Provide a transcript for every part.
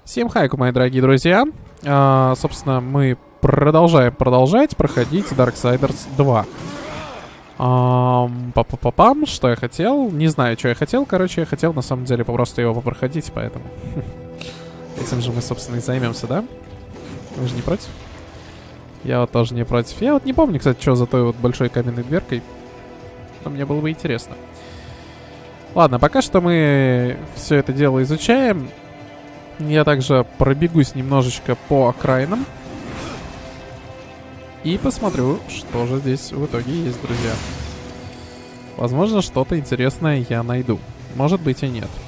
Всем хайку, мои дорогие друзья. Собственно, мы продолжать проходить Darksiders 2. Па-па-па-пам, что я хотел? Не знаю, что я хотел. Короче, я хотел на самом деле просто его попроходить, поэтому этим же мы, собственно, и займемся, да? Вы же не против? Я вот тоже не против. Я вот не помню, кстати, что за той вот большой каменной дверкой. Но мне было бы интересно. Ладно, пока что мы все это дело изучаем. Я также пробегусь немножечко по окраинам. И посмотрю, что же здесь в итоге есть, друзья. Возможно, что-то интересное я найду. Может быть и нет.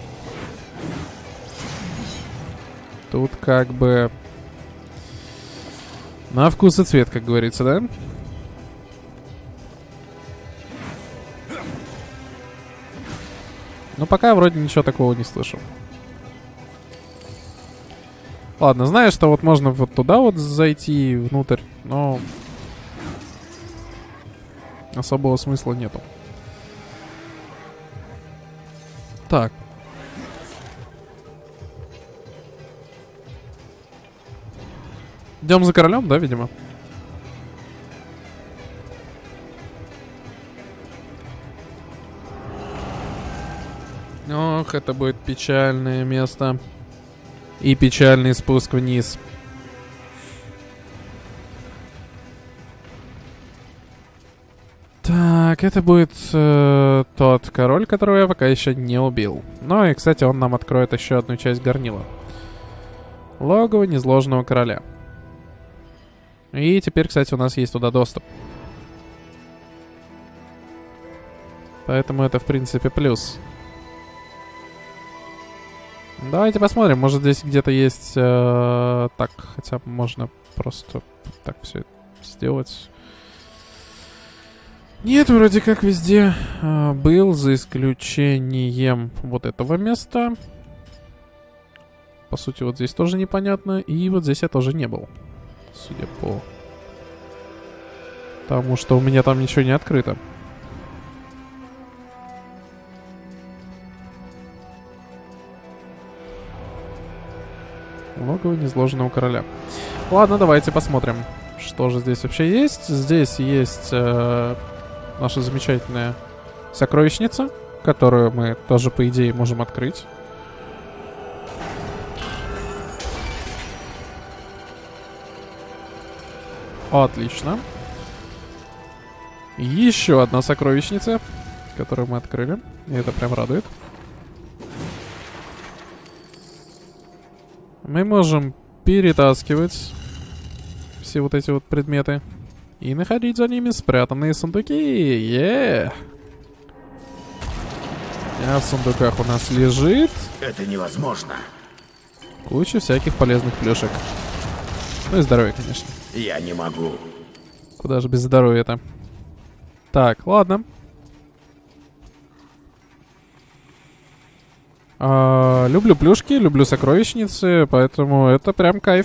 Тут как бы на вкус и цвет, как говорится, да? Но пока вроде ничего такого не слышу. Ладно, знаю, что вот можно вот туда вот зайти внутрь, но особого смысла нету. Так. Идем за королем, да, видимо? Ох, это будет печальное место. И печальный спуск вниз. Так, это будет тот король, которого я пока еще не убил. Ну и, кстати, он нам откроет еще одну часть горнила. Логово незложенного короля. И теперь, кстати, у нас есть туда доступ. Поэтому это, в принципе, плюс. Давайте посмотрим, может здесь где-то есть... так, хотя бы можно просто так все сделать. Нет, вроде как везде был, за исключением вот этого места. По сути, вот здесь тоже непонятно. И вот здесь я тоже не был. Судя по тому, что у меня там ничего не открыто. Логово незложенного короля. Ладно, давайте посмотрим, что же здесь вообще есть. Здесь есть наша замечательная сокровищница, которую мы тоже, по идее, можем открыть. Отлично. Еще одна сокровищница, которую мы открыли. И это прям радует. Мы можем перетаскивать все вот эти вот предметы и находить за ними спрятанные сундуки. А в сундуках у нас лежит... Это невозможно. Куча всяких полезных плюшек. Ну и здоровье, конечно. Я не могу. Куда же без здоровья-то? Так, ладно. Люблю плюшки, люблю сокровищницы, поэтому это прям кайф.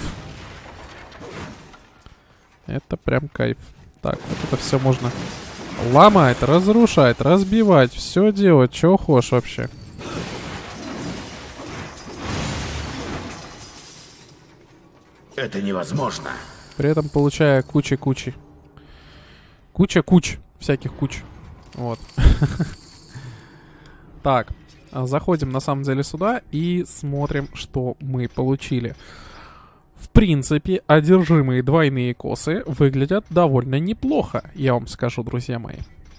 Это прям кайф. Так, вот это все можно ломать, разрушать, разбивать, все делать, что хочешь вообще. Это невозможно. При этом получая куча всяких куч. Вот. Так. Заходим, на самом деле, сюда и смотрим, что мы получили. В принципе, одержимые двойные косы выглядят довольно неплохо, я вам скажу, друзья мои.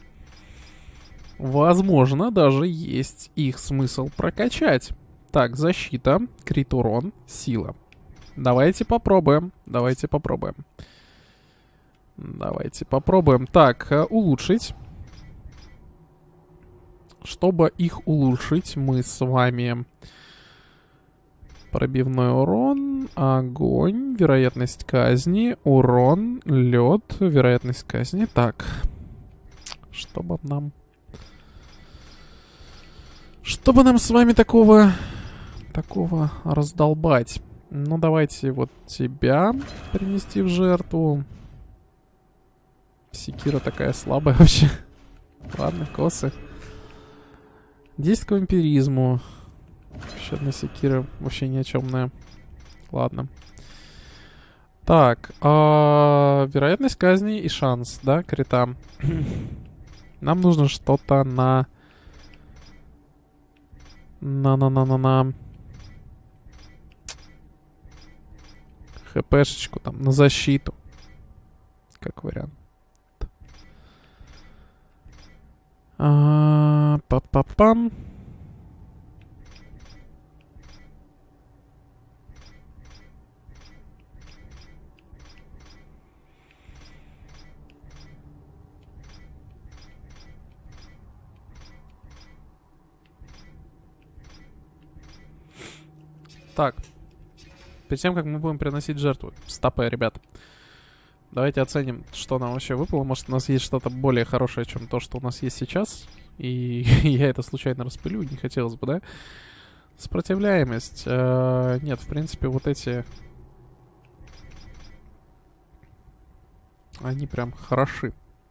Возможно, даже есть их смысл прокачать. Так, защита, крит урон, сила. Давайте попробуем. Давайте попробуем. Так, улучшить. Чтобы их улучшить, мы с вами... Пробивной урон, огонь, вероятность казни, урон, лед, вероятность казни. Так. Чтобы нам с вами такого раздолбать. Ну, давайте вот тебя принести в жертву. Секира такая слабая вообще. Ладно, косы. 10 к вампиризму. Еще одна секира вообще ни о чемная. Ладно. Так, вероятность казни и шанс, да, крита. Нам нужно что-то на хпшечку там, на защиту. Как вариант. Па-па-пам. Так. Перед тем, как мы будем приносить жертву. Стопэ, ребят. Давайте оценим, что нам вообще выпало. Может, у нас есть что-то более хорошее, чем то, что у нас есть сейчас. И я это случайно распылю, не хотелось бы, да? Сопротивляемость. Нет, в принципе, вот эти... Они прям хороши.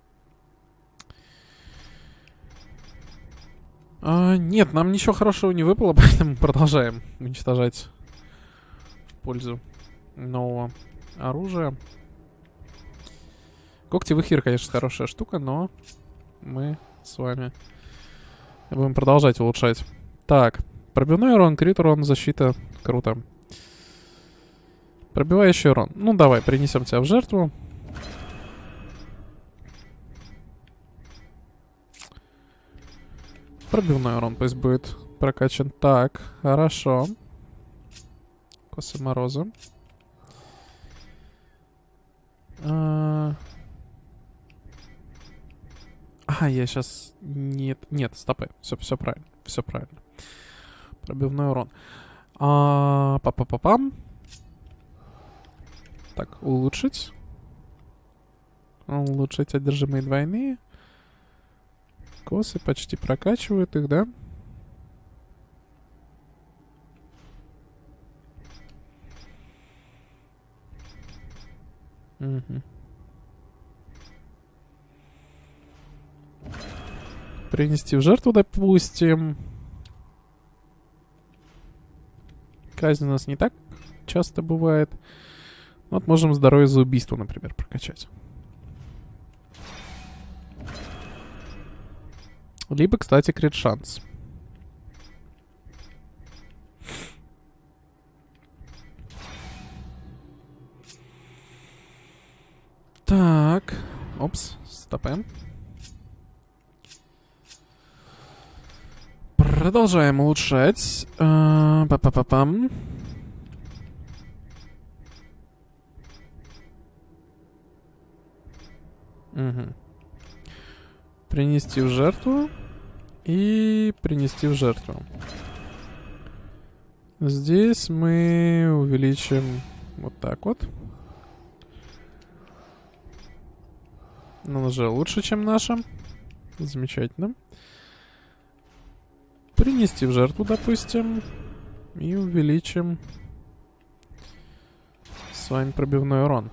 Нет, нам ничего хорошего не выпало, поэтому продолжаем уничтожать в пользу нового оружия. Когтевый хир, конечно, хорошая штука, но мы с вами будем продолжать улучшать. Так, пробивной урон, крит урон, защита. Круто. Пробивающий урон. Ну, давай, принесем тебя в жертву. Пробивной урон пусть будет прокачан. Так, хорошо. Косы мороза. Я сейчас... Нет, стопы. Все правильно. Все правильно. Пробивной урон. Па-па-па-пам. Так, улучшить. Улучшить одержимые двойные. Косы почти прокачивают их, да? Угу. Принести в жертву, допустим. Казнь у нас не так часто бывает. Вот можем здоровье за убийство, например, прокачать. Либо, кстати, крит шанс. Так. Опс, стопэм. Продолжаем улучшать. Па-па-па-пам. Угу. Принести в жертву. И принести в жертву. Здесь мы увеличим вот так вот. Но уже лучше, чем наша. Замечательно. Принести в жертву, допустим. И увеличим с вами пробивной урон.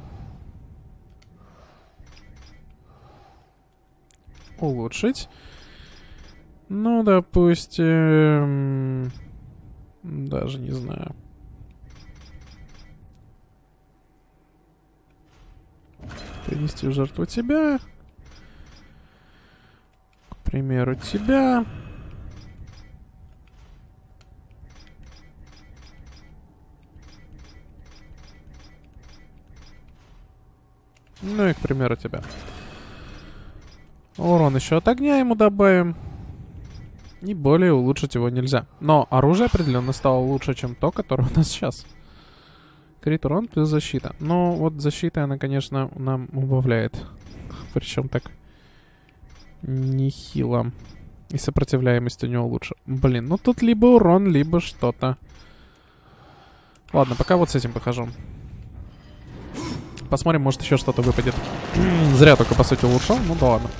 Улучшить. Ну, допустим... Даже не знаю. Принести в жертву тебя. К примеру, тебя. Ну и, к примеру, тебя. Урон еще от огня ему добавим. И более улучшить его нельзя. Но оружие определенно стало лучше, чем то, которое у нас сейчас. Крит урон плюс защита. Но вот защита, она, конечно, нам убавляет. Причем так нехило. И сопротивляемость у него лучше. Блин, ну тут либо урон, либо что-то. Ладно, пока вот с этим похожу. Посмотрим, может еще что-то выпадет. Зря только, по сути, улучшал. Ну да ладно.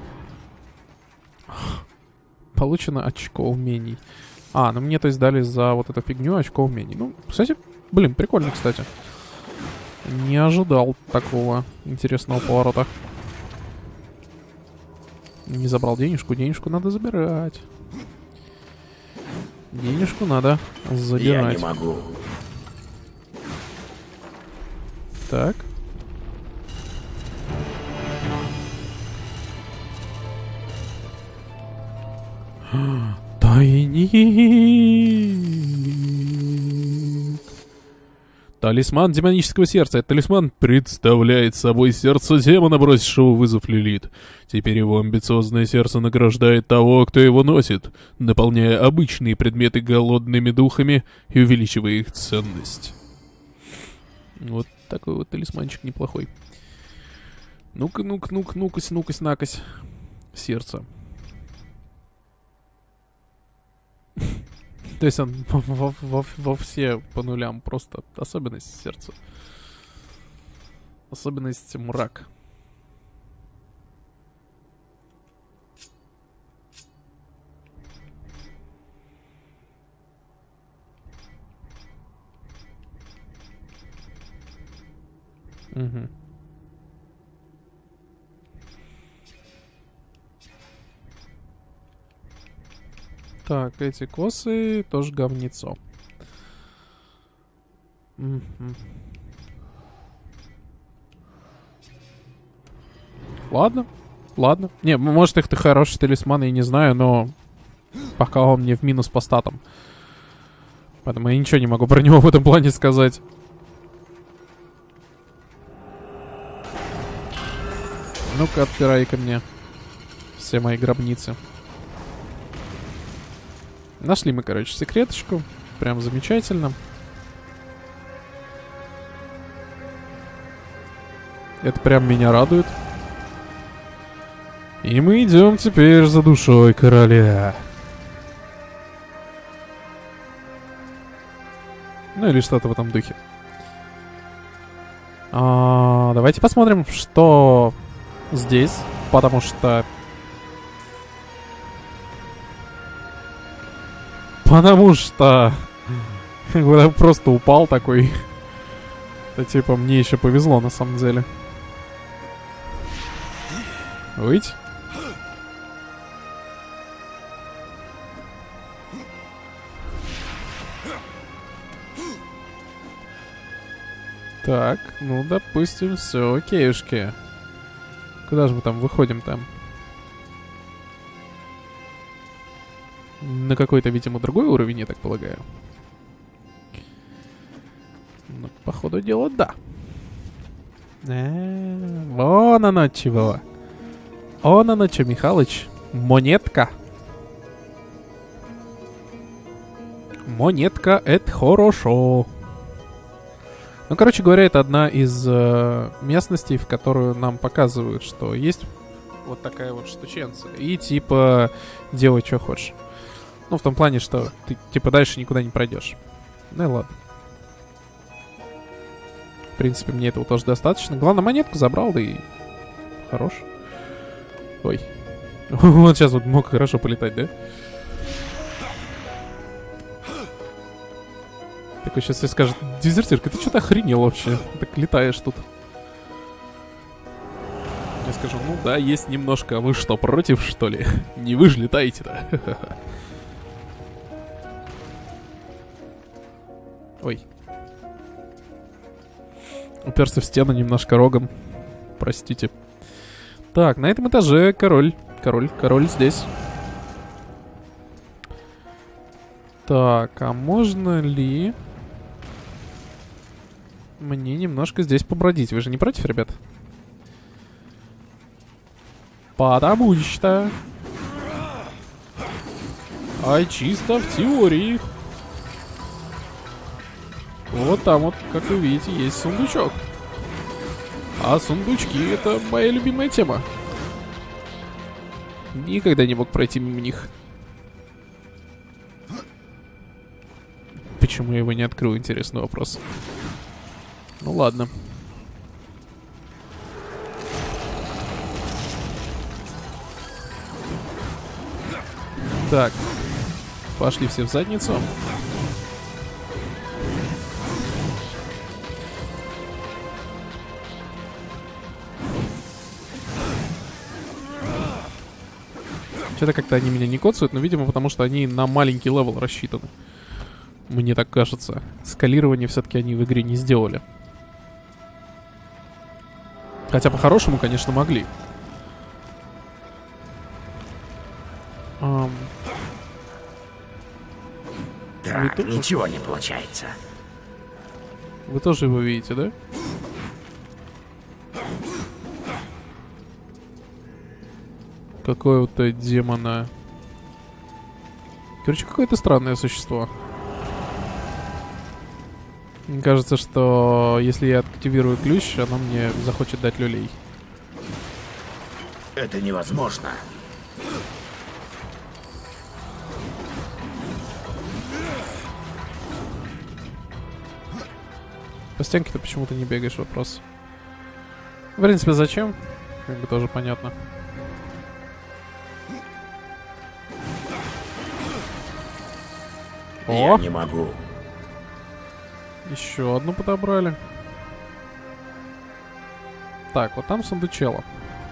Получено очко умений. Ну мне, то есть, дали за вот эту фигню очко умений. Ну, кстати, блин, прикольно, кстати. Не ожидал такого интересного поворота. Не забрал денежку. Денежку надо забирать. Денежку надо забирать. Я не могу. Так. Тайник. Талисман демонического сердца. Этот талисман представляет собой сердце демона, бросившего вызов Лилит. Теперь его амбициозное сердце награждает того, кто его носит, наполняя обычные предметы голодными духами и увеличивая их ценность. Вот такой вот талисманчик неплохой. Ну-ка, ну-ка, ну-ка, ну-кась, ну-кась, накась. Сердце. То есть он во все по нулям. Просто особенность сердца. Особенность мрак. Угу. Так, эти косы тоже говнецо. Ладно, ладно. Не, может их-то хороший талисман, я не знаю, но пока он мне в минус по статам. Поэтому я ничего не могу про него в этом плане сказать. Ну-ка, отпирай-ка мне все мои гробницы. Нашли мы, короче, секреточку. Прям замечательно. Это прям меня радует. И мы идем теперь за душой короля. Ну или что-то в этом духе. Давайте посмотрим, что здесь. Потому что... Я просто упал такой. Это типа мне еще повезло на самом деле. Выйти. Так, ну допустим, все окейушки. Куда же мы там выходим там? На какой-то, видимо, другой уровень, я так полагаю. Ну, походу дела, да. Вон оно чего. Вон оно что, Михалыч. Монетка. Монетка, это хорошо. Ну, короче говоря, это одна из местностей, в которую нам показывают, что есть вот такая вот штученция. И типа делай, что хочешь. Ну, в том плане, что ты, типа, дальше никуда не пройдешь. Ну и ладно. В принципе, мне этого тоже достаточно. Главное, монетку забрал, да и... Хорош. Ой. Вот сейчас вот мог хорошо полетать, да? Такой сейчас тебе скажет: дезертирка, ты что-то охренел вообще? Так летаешь тут. Я скажу: ну да, есть немножко. А вы что, против, что ли? Не вы же летаете-то. Ой. Уперся в стену немножко рогом. Простите. Так, на этом этаже король. Король здесь. Так, а можно ли мне немножко здесь побродить? Вы же не против, ребят? Потому что... А чисто в теории. Вот там вот, как вы видите, есть сундучок. А сундучки — это моя любимая тема. Никогда не мог пройти мимо них. Почему я его не открыл? Интересный вопрос. Ну ладно. Так. Пошли все в задницу. Что-то как-то они меня не коцают, но, видимо, потому что они на маленький левел рассчитаны. Мне так кажется. Скалирование все-таки они в игре не сделали. Хотя по-хорошему, конечно, могли. Так, ничего не получается. Вы тоже его видите, да? Какое-то демона. Короче, какое-то странное существо. Мне кажется, что если я активирую ключ, оно мне захочет дать люлей. Это невозможно. По стенке ты почему-то не бегаешь, вопрос. В принципе, зачем? Как бы тоже понятно. Я не могу. Еще одну подобрали. Так, вот там сундучело.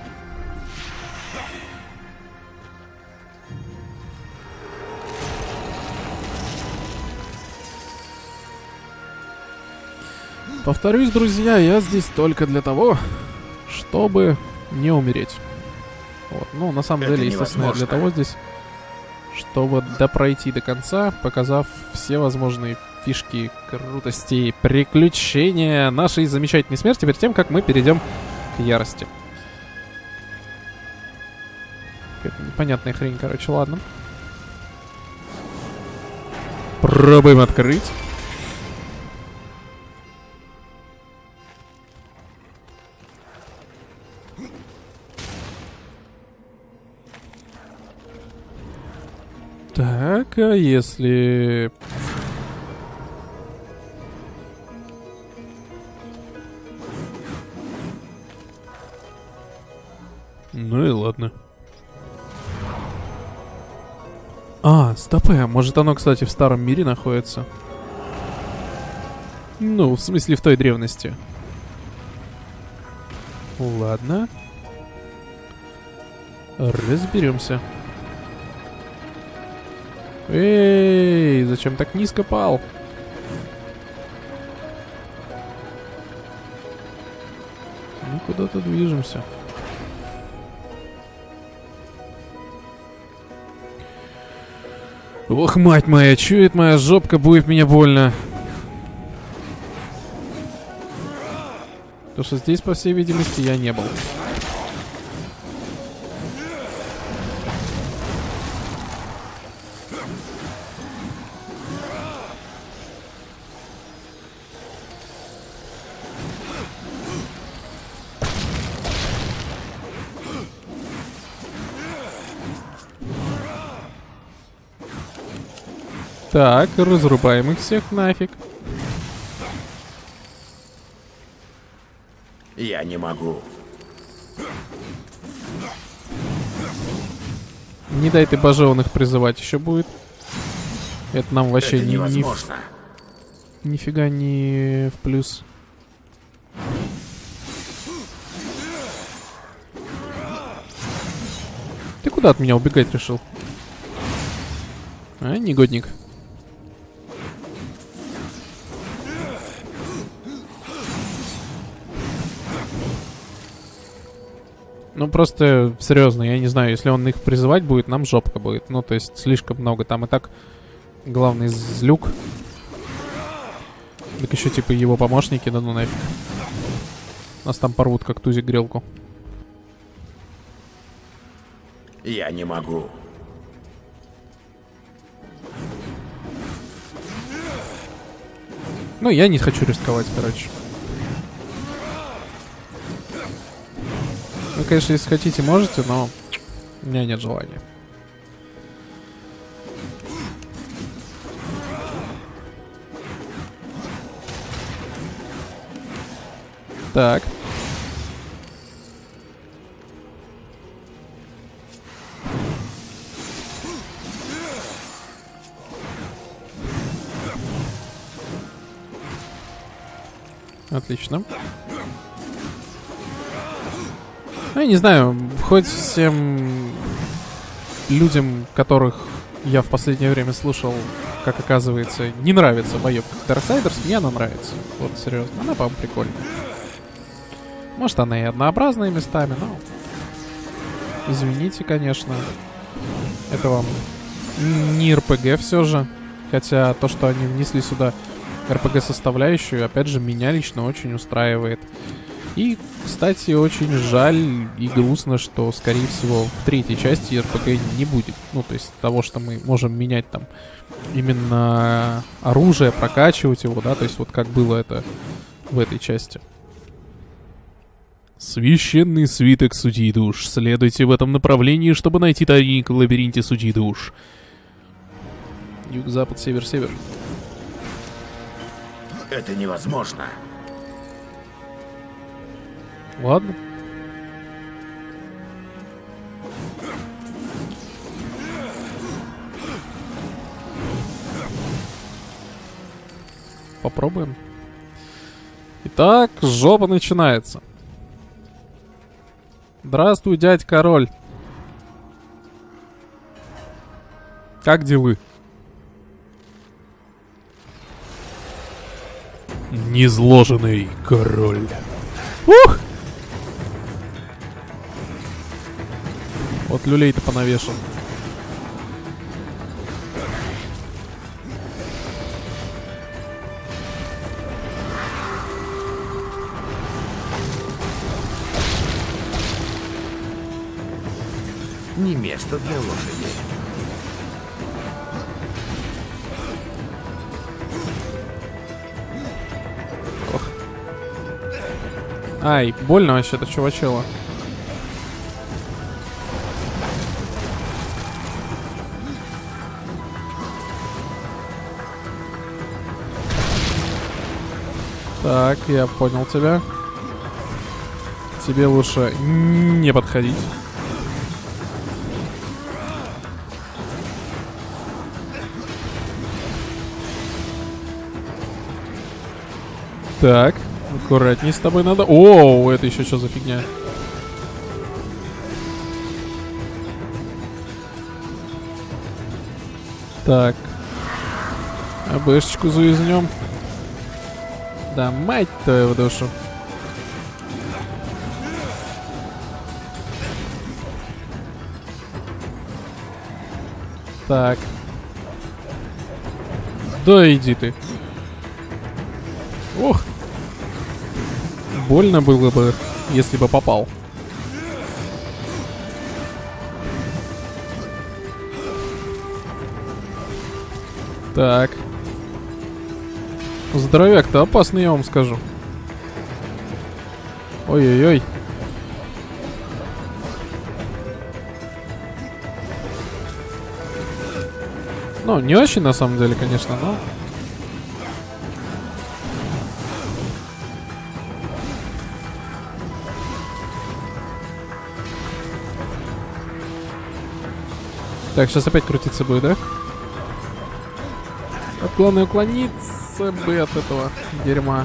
Повторюсь, друзья, я здесь только для того, чтобы не умереть. Вот. Ну, на самом деле, естественно, я для того здесь, чтобы допройти до конца, показав все возможные фишки, крутости, приключения нашей замечательной смерти перед тем, как мы перейдем к ярости. Это непонятная хрень, короче, ладно. Пробуем открыть. Так, а если... Ну и ладно. А, стоп, может оно, кстати, в старом мире находится? Ну, в смысле, в той древности. Ладно. Разберемся. Эй, зачем так низко пал? Мы куда-то движемся. Ох, мать моя, чует моя жопка, будет мне больно. Потому что здесь, по всей видимости, я не был. Так, разрубаем их всех нафиг. Я не могу. Не дай ты, боже, он их призывать еще будет. Это нам вообще Это невозможно. нифига не в плюс. Ты куда от меня убегать решил? А, негодник. Ну просто, серьезно, я не знаю, если он их призывать будет, нам жопка будет. Ну, то есть, слишком много. Там и так главный злюк. Так еще, типа, его помощники, да ну нафиг. Нас там порвут, как тузик грелку. Я не могу. Ну, я не хочу рисковать, короче. Вы, конечно, если хотите, можете, но у меня нет желания. Так. Отлично. Ну, я не знаю, хоть всем людям, которых я в последнее время слушал, как оказывается, не нравится боевка Darksiders, мне она нравится. Вот, серьезно, она, по-моему, прикольная. Может, она и однообразная местами, но... Извините, конечно. Это вам не РПГ все же. Хотя то, что они внесли сюда РПГ-составляющую, опять же, меня лично очень устраивает. И, кстати, очень жаль и грустно, что, скорее всего, в третьей части РПГ не будет. Ну, то есть того, что мы можем менять там именно оружие, прокачивать его, да, то есть вот как было это в этой части. Священный свиток Судьи Душ. Следуйте в этом направлении, чтобы найти тайник в лабиринте Судьи Душ. Юг, запад, север, север. Это невозможно. Ладно. Попробуем. Итак, жопа начинается. Здравствуй, дядь король. Как дела? Незложенный король. Ух! Вот люлей-то понавешен. Не место для лошади. Ох. Ай, больно вообще-то, чувачело. Так, я понял тебя. Тебе лучше не подходить. Так, аккуратней с тобой надо. Оу, это еще что за фигня? Так. АБшечку заюзнем. Да мать твою душу. Так. Да иди ты. Ох. Больно было бы, если бы попал. Так. Здоровяк-то опасный, я вам скажу. Ой-ой-ой. Ну, не очень на самом деле, конечно, но... Так, сейчас опять крутиться будет, да? Вот главное уклониться бы от этого дерьма.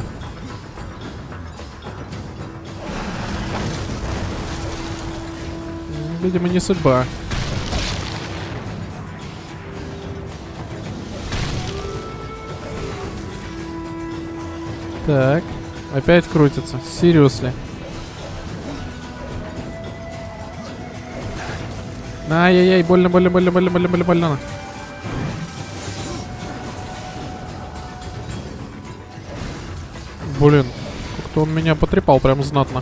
Видимо, не судьба. Так, опять крутится. Seriously. Ай-яй-яй, больно, больно, больно, больно, больно, больно, больно. Блин, как-то он меня потрепал прям знатно.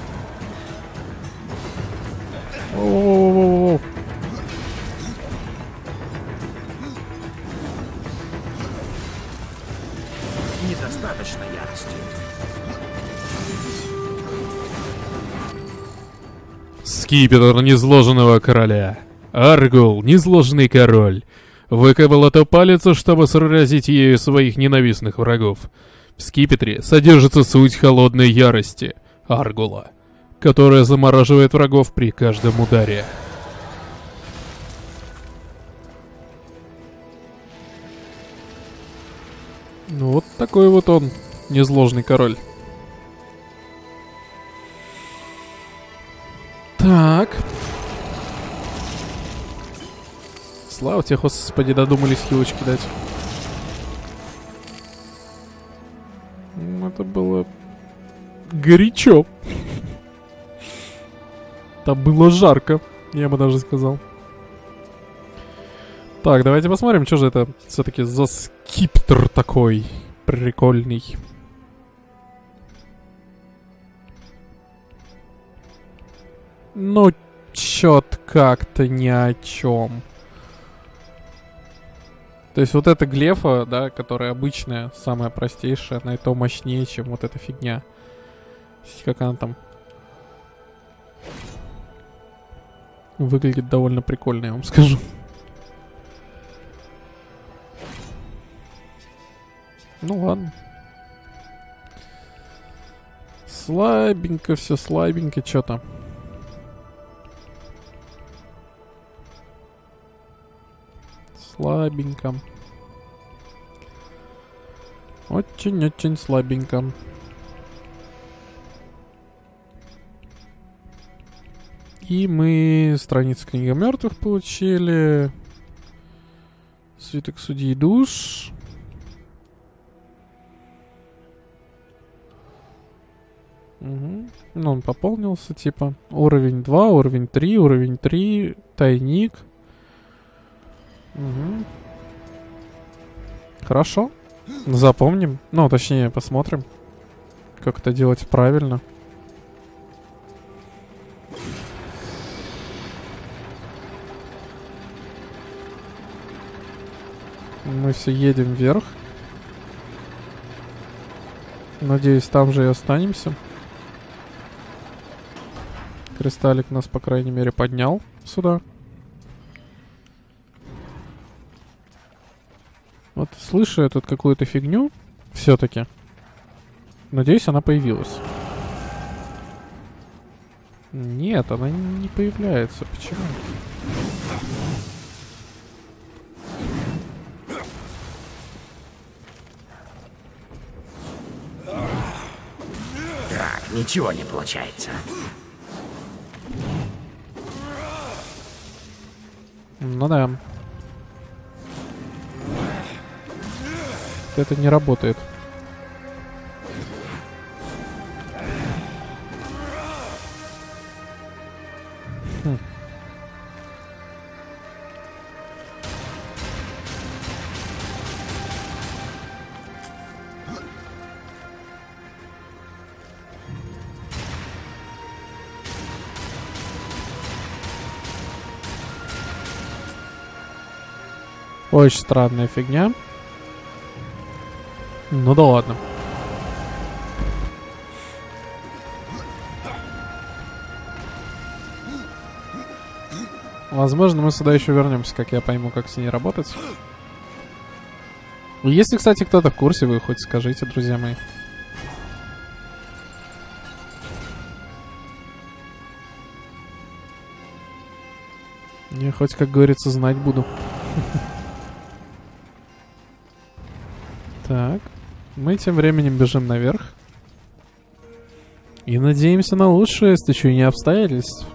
Оу-оу-оу-оу. Недостаточно ярости. Скипетр незложенного короля. Аргул, незложенный король. Выковал эту палицу, чтобы сразить ею своих ненавистных врагов. В скипетре содержится суть холодной ярости Аргула, которая замораживает врагов при каждом ударе. Ну вот такой вот он, незложный король. Так. Слава тебе, Господи, додумались хилочки дать. Это было горячо. Там было жарко, я бы даже сказал. Так, давайте посмотрим, что же это все-таки за скиптер такой прикольный. Ну, чё-то как-то ни о чем. То есть вот эта глефа, да, которая обычная, самая простейшая, она и то мощнее, чем вот эта фигня. Как она там выглядит довольно прикольно, я вам скажу. Ну ладно. Слабенько все, слабенько что-то. Слабенько. Очень-очень слабенько. И мы страницу книги мертвых получили. Свиток судьи душ. Угу. Ну, он пополнился, типа. Уровень 2, уровень 3, уровень 3, тайник. Угу. Хорошо. Запомним. Ну, точнее, посмотрим, как это делать правильно. Мы все едем вверх. Надеюсь, там же и останемся. Кристаллик нас, по крайней мере, поднял сюда. Вот слышу я тут какую-то фигню. Все-таки. Надеюсь, она появилась. Нет, она не появляется. Почему? Так, ничего не получается. Ну да. Это не работает. Хм. Очень странная фигня. Ну да ладно. Возможно, мы сюда еще вернемся, как я пойму, как с ней работать. Если, кстати, кто-то в курсе, вы хоть скажите, друзья мои. Я хоть, как говорится, знать буду. Так. Мы тем временем бежим наверх. И надеемся на лучшее с течением обстоятельств.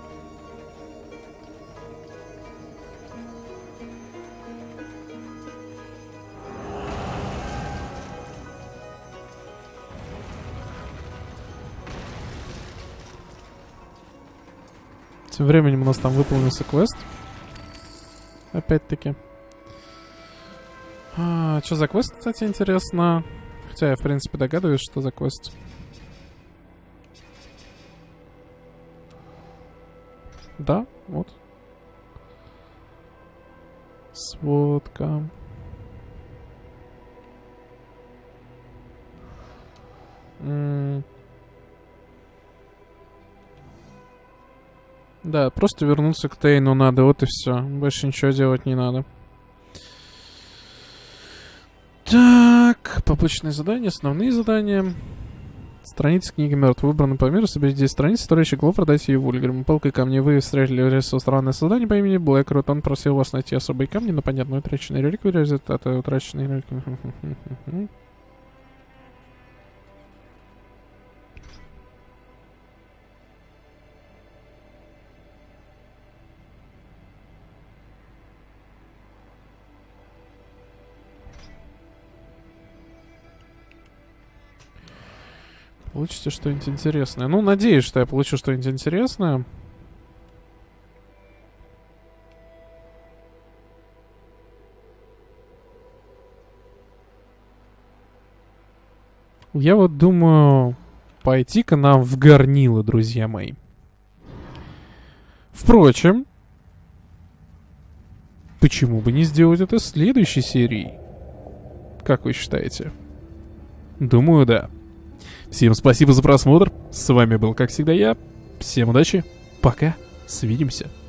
Тем временем у нас там выполнился квест. Опять-таки. Что за квест, кстати, интересно? Хотя я, в принципе, догадываюсь, что за квест. Да, вот. Сводка. Да, просто вернуться к Тейну надо, вот и все. Больше ничего делать не надо. Так, побочные задания, основные задания. Страница книги мертв. Выбраны по миру. Соберите 10 страниц, стоящих глав, продайте ее Вульгарам. Палкой камней вы встретили ресурс странное создание по имени Блэкрут. Он просил вас найти особые камни, но понятно, утраченные реликвии, результаты утраченные реликвии. Получите что-нибудь интересное. Ну, надеюсь, что я получу что-нибудь интересное. Я вот думаю, пойти-ка нам в горнило, друзья мои. Впрочем, почему бы не сделать это в следующей серии? Как вы считаете? Думаю, да. Всем спасибо за просмотр. С вами был, как всегда, я. Всем удачи. Пока. Свидимся.